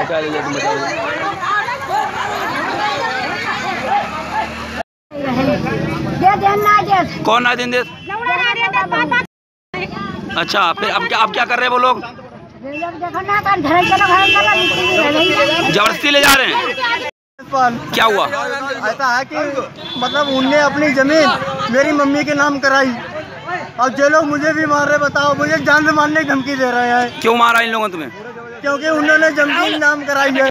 क्या ले तुम बताओ। कौन ना दिन दे? अच्छा, फिर अब क्या कर रहे हैं वो लोग? जबरदस्ती ले जा रहे हैं। क्या हुआ? ऐसा है कि मतलब उनने अपनी जमीन मेरी मम्मी के नाम कराई, और जो लोग मुझे भी मार रहे, बताओ, मुझे जान से मारने की धमकी दे रहे हैं। क्यों मारा इन लोगों ने तुम्हें? क्योंकि उन्होंने जमीन नाम कराई है।